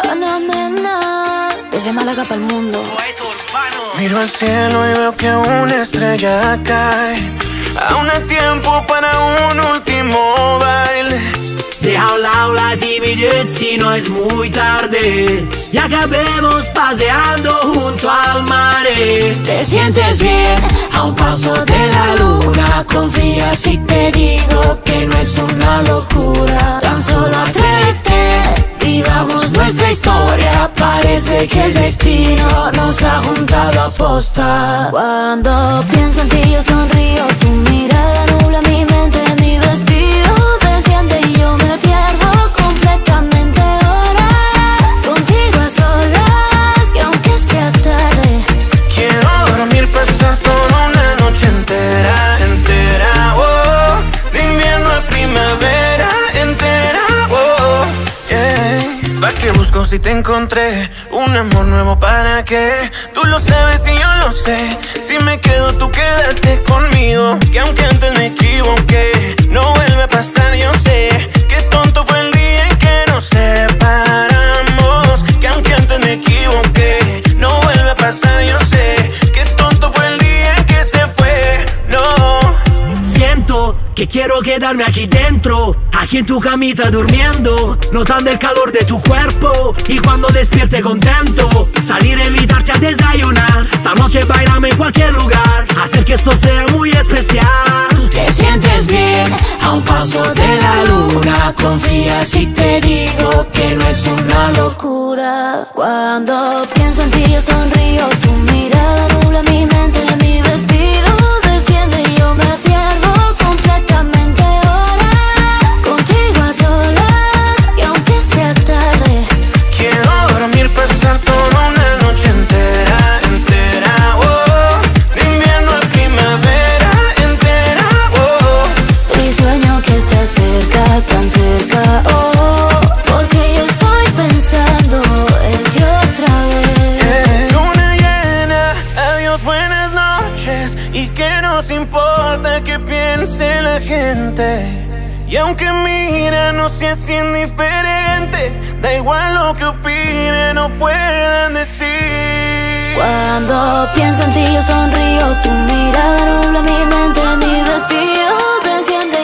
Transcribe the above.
Panamena, desde Málaga para el mundo. Miro al cielo y veo que una estrella cae. Aún hay tiempo para un último baile. Deja a un lado la timidez si no es muy tarde y acabemos paseando junto al mar. Te sientes bien a un paso de la luna. Confía si te digo que no es una locura. Tan solo atrévete, vivamos nuestra historia. Parece que el destino nos ha juntado a posta. Cuando pienso en ti yo sonrío. Tu mirada nubla mi mente, mi vestido desciende y yo me pierdo completamente ahora. Contigo a solas, que aunque sea tarde, quiero dormir, pasar toda una noche entera, entera, oh. De invierno a primavera, entera, oh, yeah. ¿Pa' qué busco si te encontré? Un amor nuevo, ¿para qué? Tú lo sabes y yo lo sé. Si me quedo, tú quédate conmigo. Que aunque antes me equivoqué, no vuelve a pasar, yo sé. Qué tonto fue el día en que nos separamos. Que aunque antes me equivoqué, no vuelve a pasar, yo sé. Qué tonto fue el día en que se fue, no. Siento que quiero quedarme aquí dentro, aquí en tu camita durmiendo, notando el calor de tu cuerpo. Y cuando despierte contento, salir a invitarte a desayunar. Esta noche bailame en cualquier lugar, hacer que esto sea muy especial. te sientes bien a un paso de la luna. Confía si te digo que no es una locura. Cuando pienso en ti yo sonrío. Tu mirada nubla mi mente, mi vestido desciende y yo me pierdo completamente ahora. Contigo a solas, y aunque sea tarde, quiero dormir, pasar toda una noche entera, entera, oh. De invierno a primavera, entera, oh. y sueño que estás cerca, tan cerca, oh. Porque yo estoy pensando en ti otra vez. Luna llena, adiós, buenas noches. Y que nos importa que piense la gente. Y aunque mira, no seas indiferente. Da igual lo que opinen o puedan decir. Cuando pienso en ti yo sonrío. Tu mirada nubla mi mente, mi vestido desciende